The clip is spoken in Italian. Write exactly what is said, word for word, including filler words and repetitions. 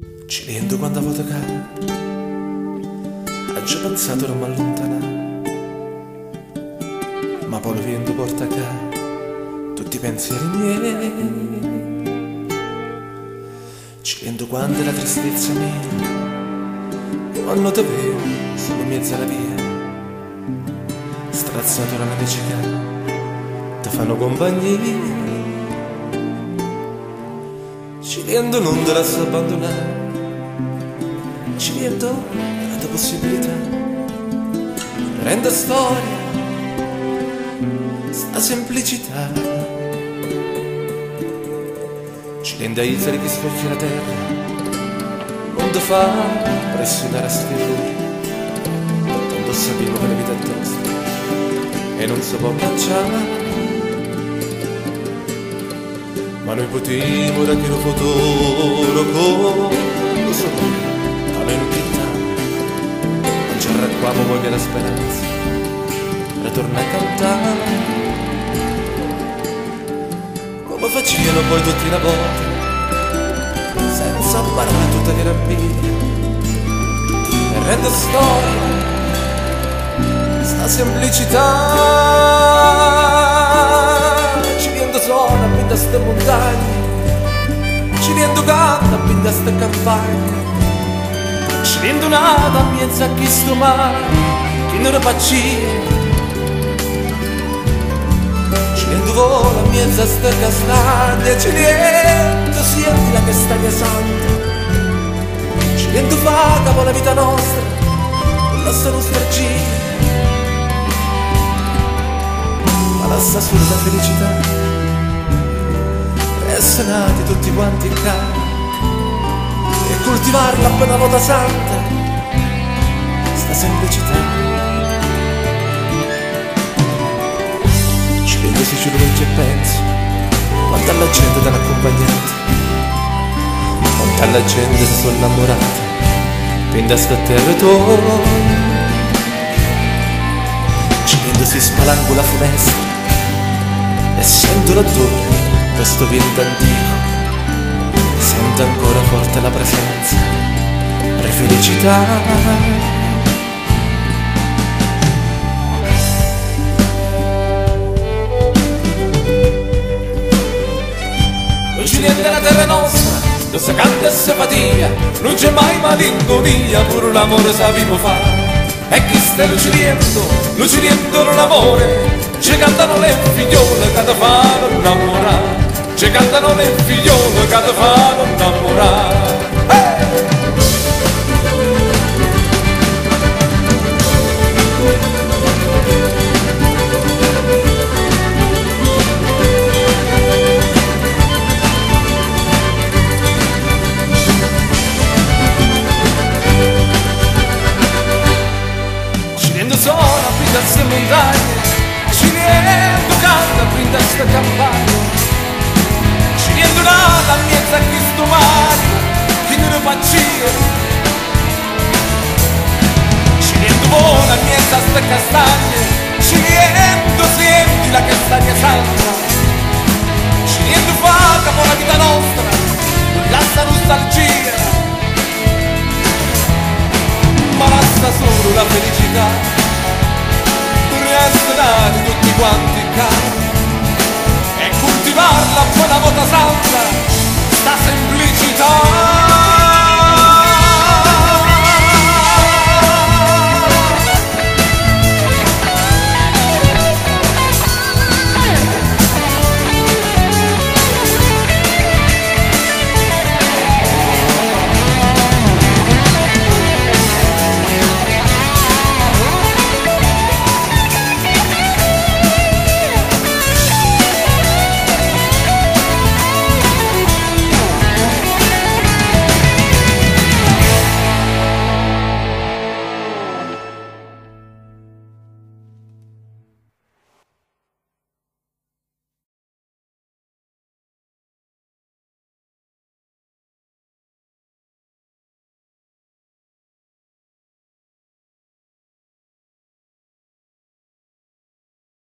Ci rendo quando vuota cara, ha già pensato non m'allontanare, ma poi lo vento porta a casa tutti i pensieri miei. Ci rendo quando la tristezza mia, quando te vedo solo in mezzo alla via, strazzato dalla necità, ti fanno compagnia. Ci rendo non te la so abbandonare, ci rendo la tua possibilità, rendo storia sta semplicità. Ci rende isole che sfoggia la terra, non ti fa pressionare a sferrare, tanto sapevo che la vita è tosta e non si può cacciare. Ma noi potremo da che lo futuro con lo sapore, come in pietà, non ci arracquiamo poi che la speranza ritorna a cantare. Come facevano poi tutti una volta, senza parlare tutta che rabbia, e rende storia sta semplicità. Ci rendo sola a pinda ste montagne, ci rendo canta a pinda ste campagne, ci rendo nata a mezzo a chi sto mare, chi non pacia, ci rendo vola a mezzo a ste castagne, ci rendo senti la castagna santa, ci rendo vaga con la vita nostra, con la sua nostalgia. Passa solo la felicità, resta nati tutti quanti in casa, e coltivarla appena volta santa, sta semplicità. Ci vedo se ci legge e penso, quanta la gente te l'ha accompagnata, quanta la gente si sono innamorata, quindi aspetta il ritorno. Ci vedo si spalanco la finestra, e sento l'odore, questo vento antico, sento ancora forte la presenza, la felicità. Non ci niente la terra nostra, non si canta e si fatica, non c'è mai malinconia, pure l'amore sappiamo fare. E chi sta luciriendo, luciriendo l'amore, ci cantano le figliole che ti fanno innamorare, ci cantano le figliole che ti fanno innamorare. Hey! Ci rendo sola a pindarsi in montagne, ci rendo canta a sta campagna, ci rendo nata a mezzo a chi sto mare, chi non pacia, ci rendo buona a mezzo a sta castagne, ci rendo senti la castagna santa, ci rendo vaga con la vita nostra, la sta nostalgia, ma resta solo la felicità. Essere tutti quanti in casa e coltivarla poi la volta santa, sta semplicità.